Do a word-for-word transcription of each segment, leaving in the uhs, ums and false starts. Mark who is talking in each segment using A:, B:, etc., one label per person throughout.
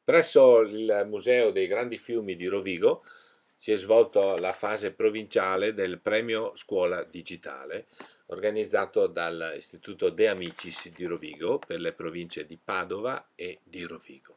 A: Presso il Museo dei Grandi Fiumi di Rovigo si è svolta la fase provinciale del Premio Scuola Digitale, organizzato dall'Istituto De Amicis di Rovigo per le province di Padova e di Rovigo.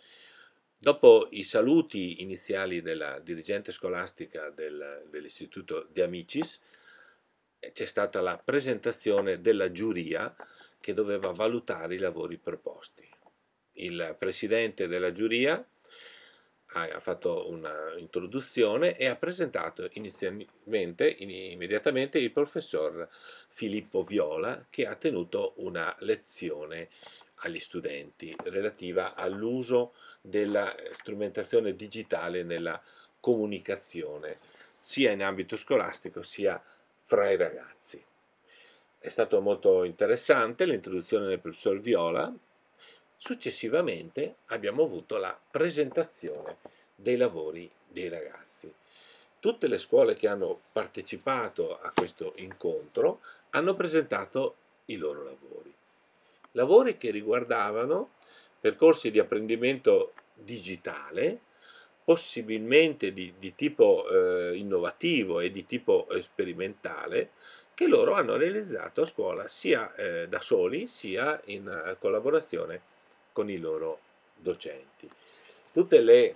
A: Dopo i saluti iniziali della dirigente scolastica del, dell'Istituto De Amicis, c'è stata la presentazione della giuria che doveva valutare i lavori proposti. Il presidente della giuria ha fatto un'introduzione e ha presentato inizialmente, immediatamente, il professor Filippo Viola, che ha tenuto una lezione agli studenti relativa all'uso della strumentazione digitale nella comunicazione, sia in ambito scolastico sia fra i ragazzi. È stato molto interessante l'introduzione del professor Viola. Successivamente abbiamo avuto la presentazione dei lavori dei ragazzi. Tutte le scuole che hanno partecipato a questo incontro hanno presentato i loro lavori. Lavori che riguardavano percorsi di apprendimento digitale, possibilmente di, di tipo eh, innovativo e di tipo eh, sperimentale, che loro hanno realizzato a scuola sia eh, da soli sia in uh, collaborazione con i loro docenti. Tutte le,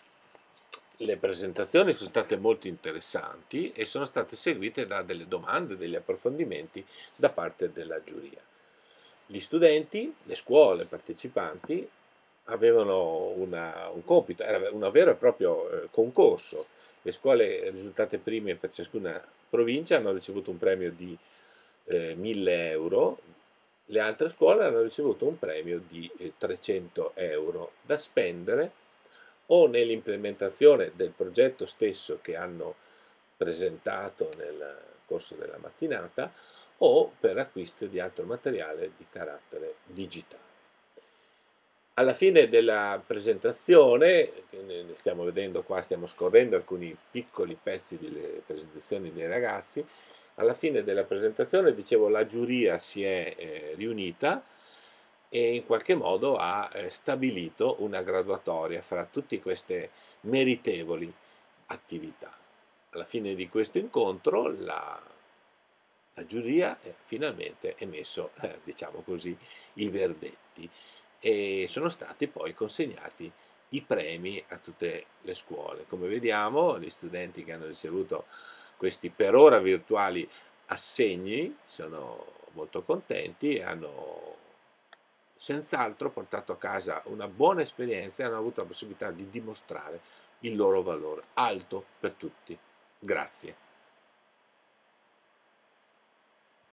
A: le presentazioni sono state molto interessanti e sono state seguite da delle domande, degli approfondimenti da parte della giuria. Gli studenti, le scuole partecipanti avevano una, un compito, era un vero e proprio eh, concorso. Le scuole risultate prime per ciascuna provincia hanno ricevuto un premio di eh, mille euro, le altre scuole hanno ricevuto un premio di eh, trecento euro da spendere o nell'implementazione del progetto stesso che hanno presentato nel corso della mattinata o per acquisto di altro materiale di carattere digitale. Alla fine della presentazione, che stiamo vedendo qua, stiamo scorrendo alcuni piccoli pezzi delle presentazioni dei ragazzi, alla fine della presentazione, dicevo, la giuria si è eh, riunita e in qualche modo ha eh, stabilito una graduatoria fra tutte queste meritevoli attività. Alla fine di questo incontro la, la giuria ha finalmente emesso, eh, diciamo così, i verdetti e sono stati poi consegnati i premi a tutte le scuole. Come vediamo, gli studenti che hanno ricevuto questi per ora virtuali assegni sono molto contenti e hanno senz'altro portato a casa una buona esperienza e hanno avuto la possibilità di dimostrare il loro valore alto per tutti. Grazie.